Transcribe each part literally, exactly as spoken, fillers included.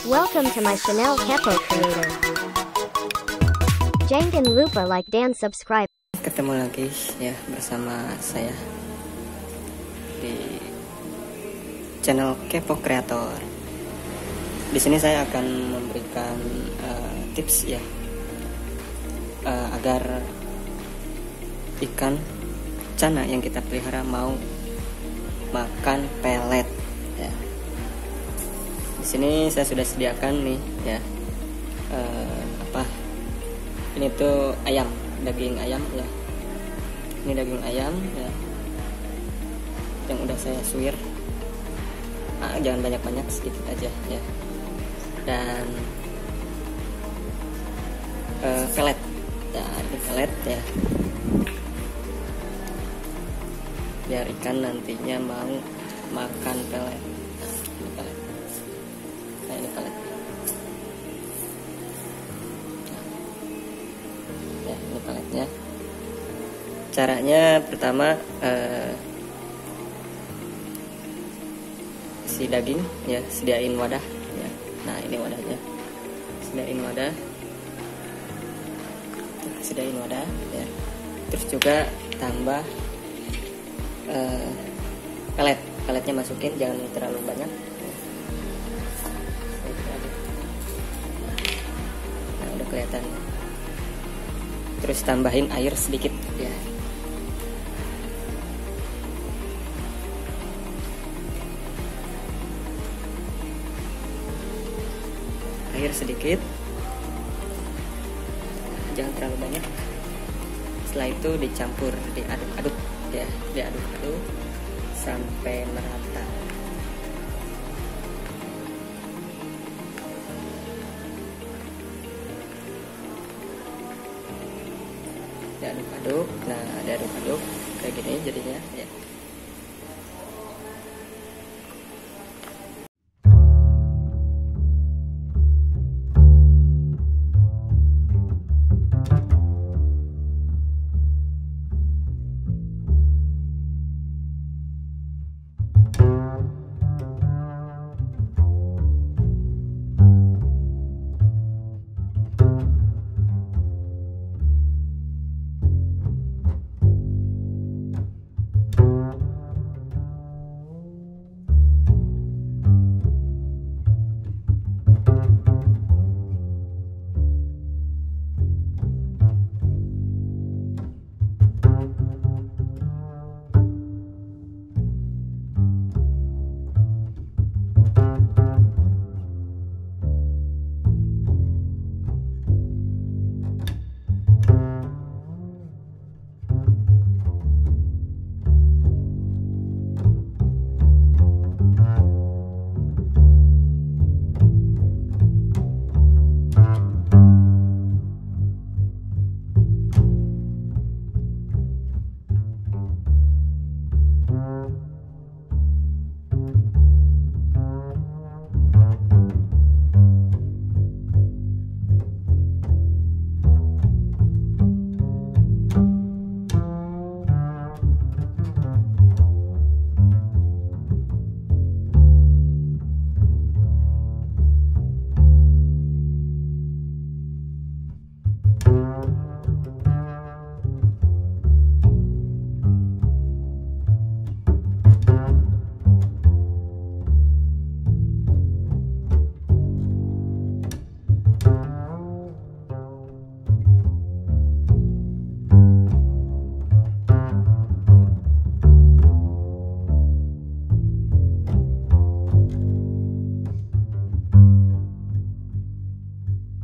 Welcome to my channel Kepo Creator. Jangan lupa like dan subscribe. Ketemu lagi ya bersama saya di channel Kepo Creator. Di sini saya akan memberikan uh, tips ya uh, agar ikan cana yang kita pelihara mau makan pelet ya. Di sini saya sudah sediakan nih ya uh, apa ini tuh ayam, daging ayam ya. Ini daging ayam ya yang udah saya suwir. Ah, jangan banyak-banyak, sedikit aja ya. Dan uh, pelet ya, ini pelet ya, biar ikan nantinya mau makan pelet. Nah, ini pelet. Nah, ini pelet. Ya, ini peletnya. Caranya pertama uh, si daging ya, sediain wadah ya. Nah, ini wadahnya. Sediain wadah. Sediain wadah ya. Terus juga tambah uh, pelet. Peletnya masukin, jangan terlalu banyak. Nah, udah kelihatan. Terus tambahin air sedikit ya. Air sedikit, jangan terlalu banyak. Setelah itu dicampur, diaduk-aduk ya, diaduk-aduk sampai merata. Diaduk-aduk, nah diaduk-aduk kayak gini jadinya ya.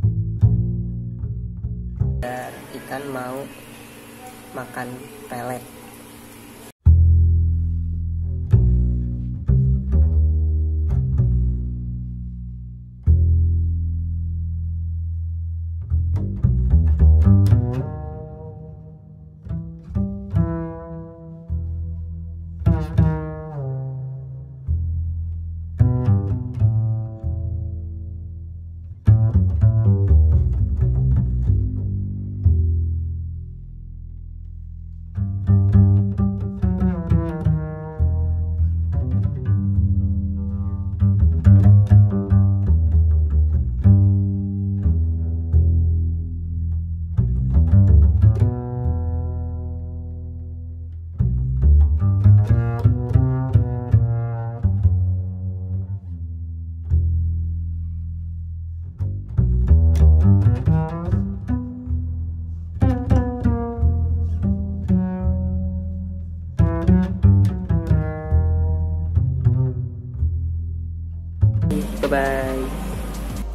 Ikan mau makan pelet.